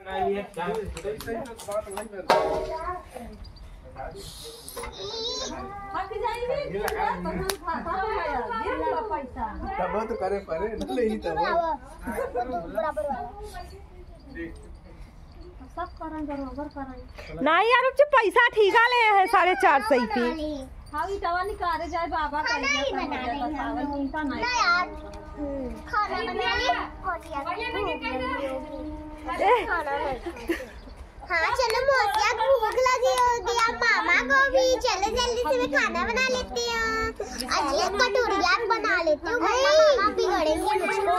तो करे परे नहीं तब नहीं यार अब जो पैसा ठीक ले है 450 की। हाँ ये दवा निकाले जाए बाबा का यार खाना बना ले। हाँ चलो मौसिया भूख लगी होगी अब मामा को भी चलो जल्दी से मैं खाना बना लेती हूँ। आज ये कटोरिया बना लेती हूँ वरना मामा बिगड़ेंगे मुझको।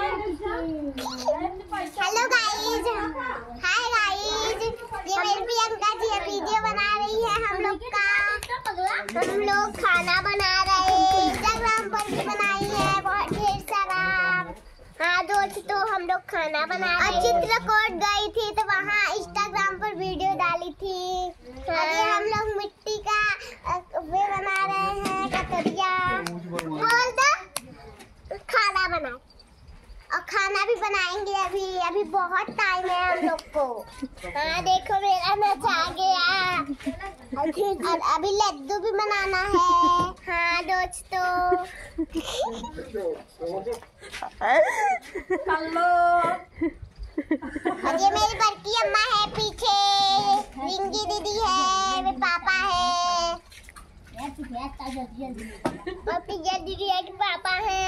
हेलो गाइस, हाय गाइस, ये मेरी प्रियंका जी वीडियो बना रही है हम लोग का। हम लोग खाना बना रहे हैं, इंस्टाग्राम पर भी बनाई है बहुत ढेर सारा। हाँ दोस्तों हम लोग खाना बना रहे हैं। चित्रकूट गई थी तो वहाँ इंस्टाग्राम पर वीडियो डाली थी। अभी हम लोग मिट्टी का वे बना रहे हैं कटोरिया। बोल दो खाना बनाए और खाना भी बनाएंगे अभी बहुत टाइम है हम लोग को। हाँ देखो मेरा नच आ गया और अभी लड्डू भी बनाना है। हाँ दोस्तों और ये मेरी बड़की अम्मा है पीछे, रिंगी दीदी है, मेरे पापा है और पिज्जा दीदी है कि पापा है।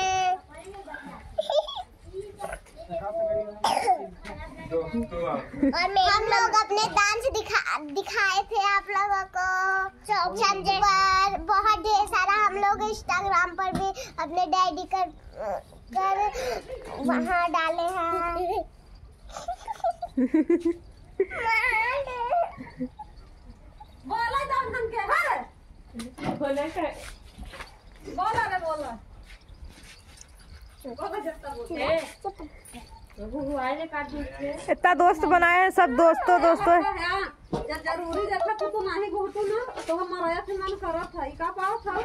और हम लोग अपने डांस दिखाए थे आप लोगों को चंद पर। बहुत ढेर सारा हम लोग इंस्टाग्राम पर भी अपने डैडी कर वहाँ डाले हैं। बोला जान हम के है बोले के बोला रे बोला इतना दोस्त बनाए हैं सब दोस्तों जरूरी देखा तो नहीं घोटू ना तो हमारा से मन करत है का पाओ था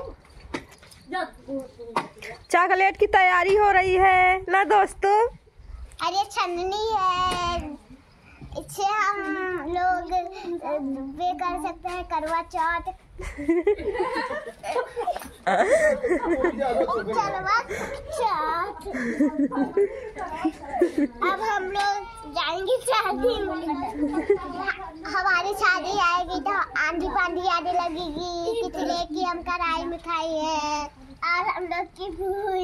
चॉकलेट की तैयारी हो रही है ना दोस्तों। अरे छन्नी है, इससे हम लोग वे कर सकते हैं करवा चौथ। करवा चौथ। अब हम लोग जाएंगे शादी में। हमारी शादी आएगी तो आंधी पांधी आने लगेगी, कितने की हम कढ़ाई में खाई है और हम लोग की फूल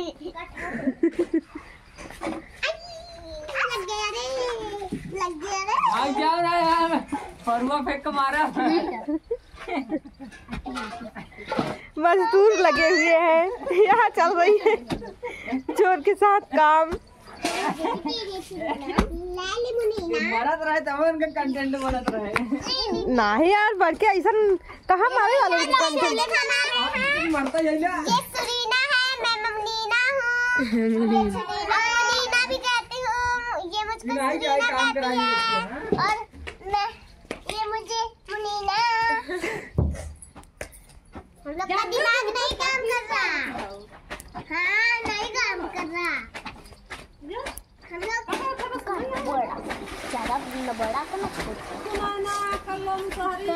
लग गया रे क्या हो रहा है यार, फरुआ फेंक के मारा। मजदूर लगे हुए हैं, यहाँ चल रही है चोर के साथ काम। बनत रहे तब उनका कंटेंट बनत रहे। नहीं यार बढ़ के ऐसा कहाँ मारे वाले कंटेंट। मरता यही ना। ये सुरीना है, मैं ममनीना हूँ। ममनीना भी कहती हूँ, ये मुझको सुरीना कहती है और मैं ये मुझे मुनीना। हम लोग का दिमाग नहीं काम कर रहा। हाँ नहीं काम कर रहा। हम लोग बड़ा ज्यादा बड़ा तो मत सुनाना कलम सारी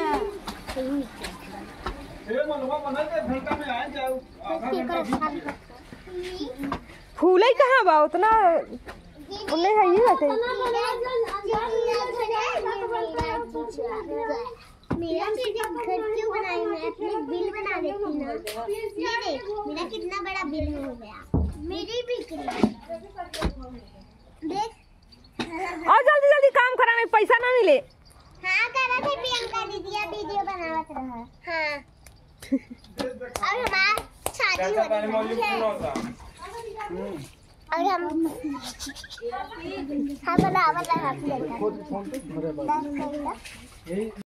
फूले कहाँ बा उतना उन्हें है ये रहते। मेरा घर क्यों बनाई, मैं अपने बिल बना देती ना। ये देख मेरा कितना बड़ा बिल हो गया, मेरी बिक्री देख। और जल्दी जल्दी काम करा में पैसा ना मिले। हाँ करा थे प्रियंका दीदी वीडियो बनावत रहा। हाँ और हमारा शादी हो रही है और हम बनावत रहा प्रियंका।